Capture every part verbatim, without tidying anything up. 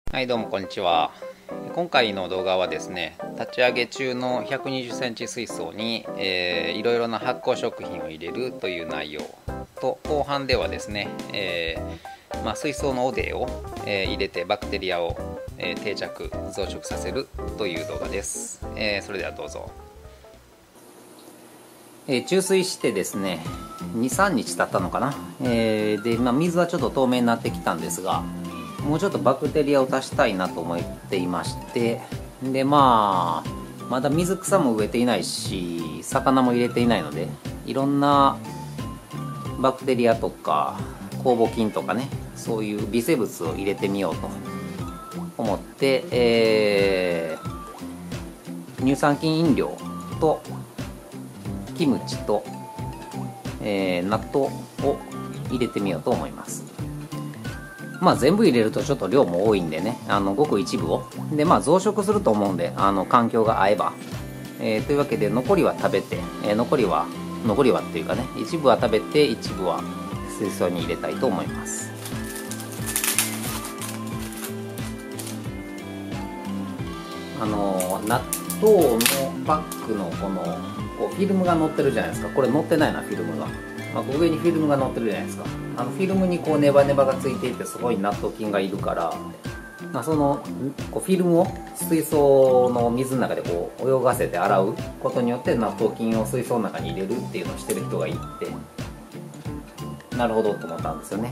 はい、どうもこんにちは。今回の動画はですね、立ち上げ中のひゃくにじゅっセンチ水槽に、えーいろいろな発酵食品を入れるという内容と、後半ではですね、えーまあ、水槽の汚泥を、えー入れてバクテリアを、えー定着増殖させるという動画です。えーそれではどうぞ。えー注水してですね、にさんにち経ったのかな、えーで、まあ、水はちょっと透明になってきたんですが、もうちょっとバクテリアを足したいなと思っていまして、でまあまだ水草も植えていないし魚も入れていないので、いろんなバクテリアとか酵母菌とかね、そういう微生物を入れてみようと思って、えー乳酸菌飲料とキムチと、えー納豆を入れてみようと思います。まあ全部入れるとちょっと量も多いんでね、あのごく一部をで、まあ増殖すると思うんで、あの環境が合えば、えーというわけで残りは食べて、えー残りは残りはっていうかね、一部は食べて一部は水槽に入れたいと思います。あの納豆のパックのこのこうフィルムが載ってるじゃないですか。これ載ってないな、フィルムが、まあ、上にフィルムが載ってるじゃないですか。あのフィルムにこうネバネバがついていて、すごい納豆菌がいるから、まあ、そのこうフィルムを水槽の水の中でこう泳がせて洗うことによって納豆菌を水槽の中に入れるっていうのをしてる人がいて、なるほどと思ったんですよね。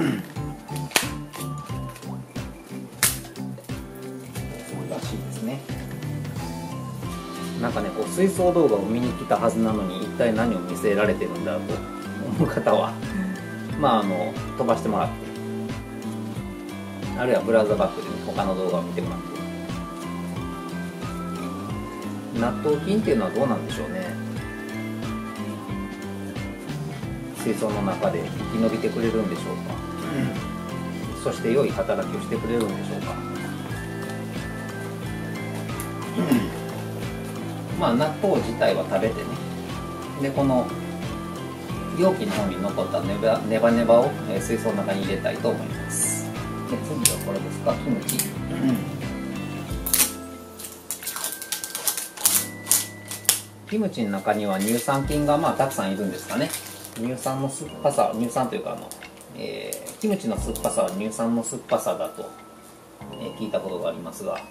そうらしいですね。なんかね、こう水槽動画を見に来たはずなのに、一体何を見せられてるんだと思う方はまああの飛ばしてもらって、あるいはブラウザバックで、ね、他の動画を見てもらって、納豆菌っていうのはどうなんでしょうね。水槽の中で生き延びてくれるんでしょうか、うん、そして良い働きをしてくれるんでしょうか、うん、まあ納豆自体は食べてね、でこの容器の方に残ったネバネバネバを水槽の中に入れたいと思います。で次はこれですか、キムチ、うん、キムチの中には乳酸菌がまあたくさんいるんですかね。乳酸の酸っぱさ、乳酸というかあの、えー、キムチの酸っぱさは乳酸の酸っぱさだと、えー、聞いたことがありますが、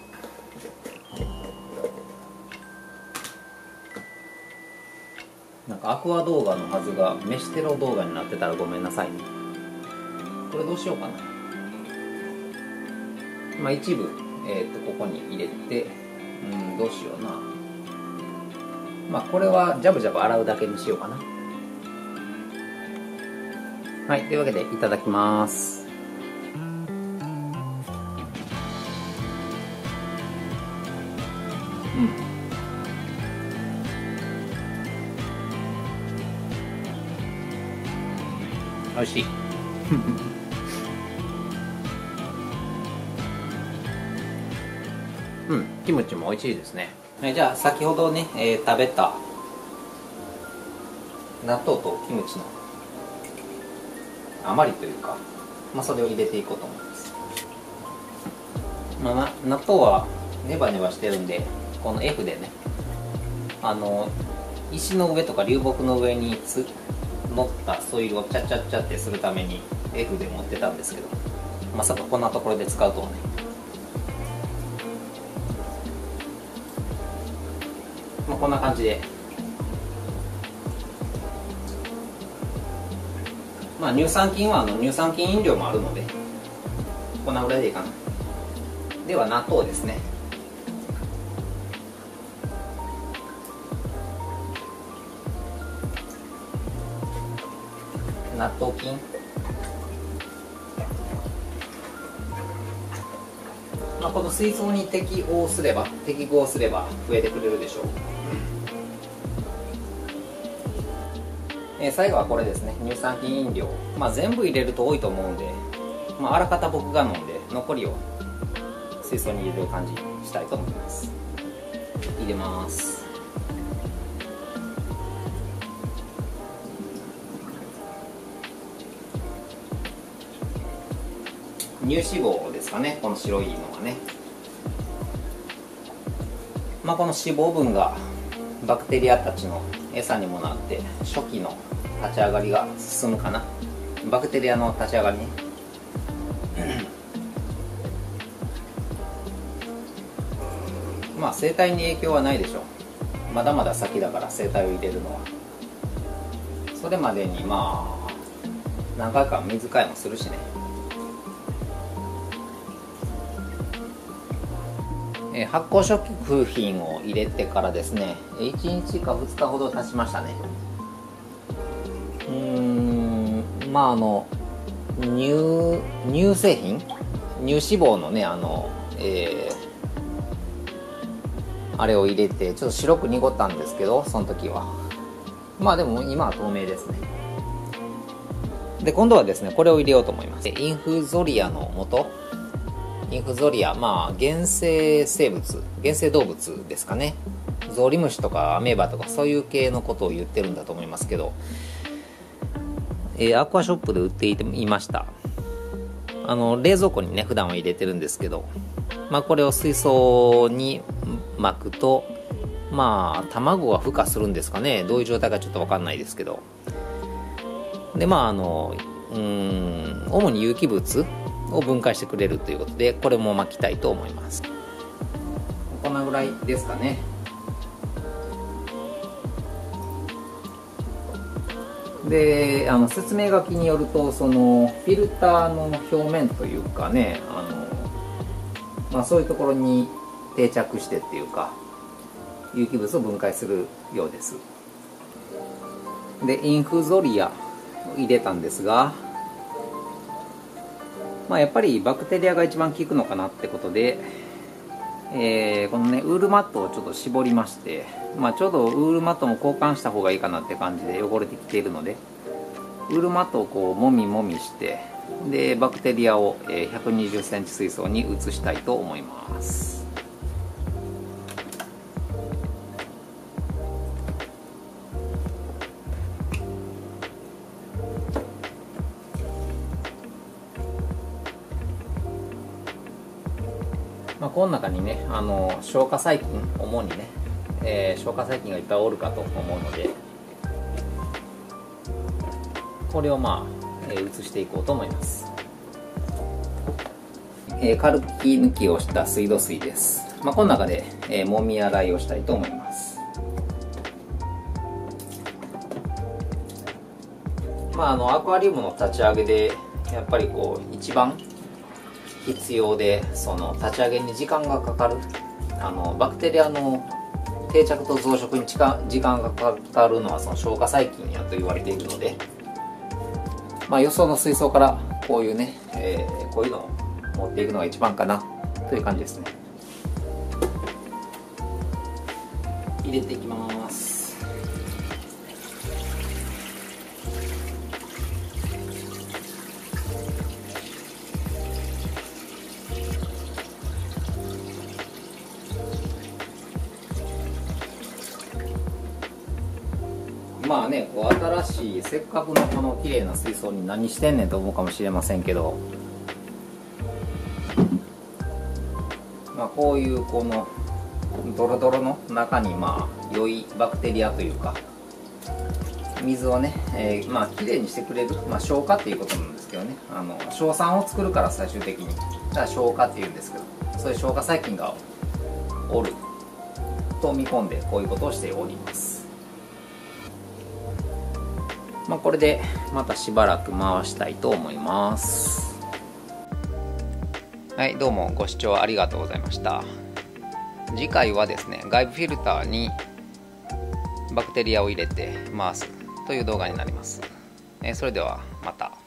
なんかアクア動画のはずが飯テロ動画になってたらごめんなさいね。これどうしようかな。まあ一部、えー、とここに入れて、うん、どうしような。まあこれはジャブジャブ洗うだけにしようかな。はい、というわけでいただきます。うん、おいしいうん、キムチも美味しいですね。えじゃあ先ほどね、えー食べた納豆とキムチの余りというか、まあ、それを入れていこうと思います。まあ、な納豆はネバネバしてるんで、この F でね、あの石の上とか流木の上につ乗ったソイルをチャッチャッチャってするために F で持ってたんですけど、まさかこんなところで使うとはね。まあ、こんな感じで、まあ乳酸菌はあの乳酸菌飲料もあるので、こんなぐらいでいいかな。では納豆ですね。納豆菌、まあ、この水槽に適応すれば適合すれば増えてくれるでしょう。えー、最後はこれですね、乳酸菌飲料、まあ、全部入れると多いと思うんで、まあ、あらかた僕が飲んで残りを水槽に入れる感じにしたいと思います。入れます。乳脂肪ですかね、この白いのがね。まあ、この脂肪分がバクテリアたちの餌にもなって初期の立ち上がりが進むかな。バクテリアの立ち上がりね。まあ生態に影響はないでしょう。まだまだ先だから生態を入れるのは。それまでにまあ何回か水替えもするしね。え発酵食品を入れてからですね、いちにちかふつかほど経ちましたね。うーんまああの乳乳製品、乳脂肪のね、あのえー、あれを入れてちょっと白く濁ったんですけど、その時はまあでも今は透明ですね。で今度はですね、これを入れようと思います。インフゾリアの素、インフゾリア、まあ原生生物、原生動物ですかね。ゾウリムシとかアメーバとかそういう系のことを言ってるんだと思いますけど、えー、アクアショップで売っていました。あの冷蔵庫にね普段は入れてるんですけど、まあこれを水槽に巻くと、まあ卵が孵化するんですかね。どういう状態かちょっと分かんないですけど、でまああのうーん主に有機物を分解してくれるということで、これも巻きたいと思います。こんなぐらいですかね。であの説明書きによると、そのフィルターの表面というかね、あの、まあ、そういうところに定着してっていうか有機物を分解するようです。でインフゾリアを入れたんですが、まあ、やっぱりバクテリアが一番効くのかなってことで、えー、このねウールマットをちょっと絞りまして、まあ、ちょうどウールマットも交換した方がいいかなって感じで汚れてきているので、ウールマットをこうもみもみして、でバクテリアをひゃくにじゅっセンチ水槽に移したいと思います。まあ、この中にね、あの消化細菌、主にね、えー、消化細菌がいっぱいおるかと思うので、これをまあ、えー、移していこうと思います。えー、軽く気抜きをした水道水です。まあ、この中で、えー、もみ洗いをしたいと思います。まあ、あのアクアリウムの立ち上げでやっぱりこう一番必要で、その立ち上げに時間がかかる、あのバクテリアの定着と増殖に時間がかかるのはその消化細菌やと言われているので、まあ、よその水槽からこういうね、えー、こういうのを持っていくのが一番かなという感じですね。入れていきます。まあね、こう新しいせっかくのこの綺麗な水槽に何してんねんと思うかもしれませんけど、まあ、こういうこのドロドロの中にまあ良いバクテリアというか水をね、えー、まあ綺麗にしてくれる、まあ、消化っていうことなんですけどね、あの硝酸を作るから最終的にだから消化っていうんですけど、そういう消化細菌がおると見込んでこういうことをしております。まあ、これでまたしばらく回したいと思います。はい、どうもご視聴ありがとうございました。次回はですね、外部フィルターにバクテリアを入れて回すという動画になります。それではまた。